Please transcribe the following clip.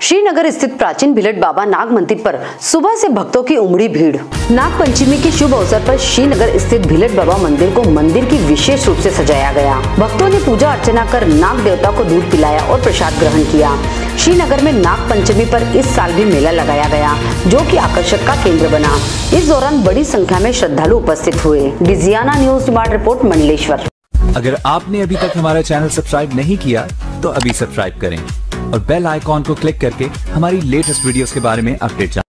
श्रीनगर स्थित प्राचीन भिलट बाबा नाग मंदिर पर सुबह से भक्तों की उमड़ी भीड़। नाग पंचमी के शुभ अवसर पर श्रीनगर स्थित भिलट बाबा मंदिर को मंदिर की विशेष रूप से सजाया गया। भक्तों ने पूजा अर्चना कर नाग देवता को दूध पिलाया और प्रसाद ग्रहण किया। श्रीनगर में नाग पंचमी पर इस साल भी मेला लगाया गया, जो कि आकर्षक का केंद्र बना। इस दौरान बड़ी संख्या में श्रद्धालु उपस्थित हुए। डिजियाना न्यूज डिमांड रिपोर्ट मंडलेश्वर। अगर आपने अभी तक हमारा चैनल सब्सक्राइब नहीं किया तो अभी सब्सक्राइब करें और बेल आइकॉन को क्लिक करके हमारी लेटेस्ट वीडियोस के बारे में अपडेट जानें।